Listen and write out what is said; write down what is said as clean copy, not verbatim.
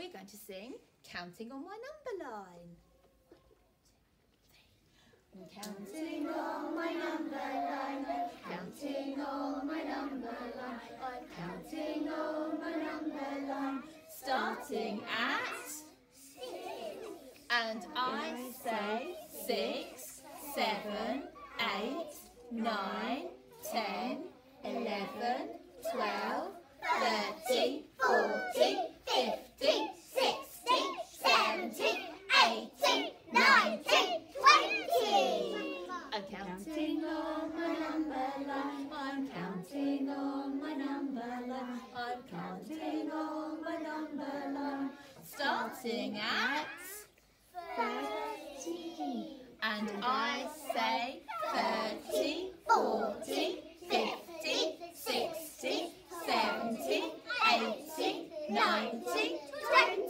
we're going to sing Counting on My Number Line. I'm counting on my number line, counting on my number line, I'm counting on my number line, starting at 6. And I say 6, 7, 8, 9, 10, 11, 12, 13, 14, 15, 16, 17, 18, 19, 20. I'm counting on my number line, I'm counting on my number line, I'm counting on my number line, starting at 30. And I say 30, 40, 50, 60, 70, 80, 90, 20.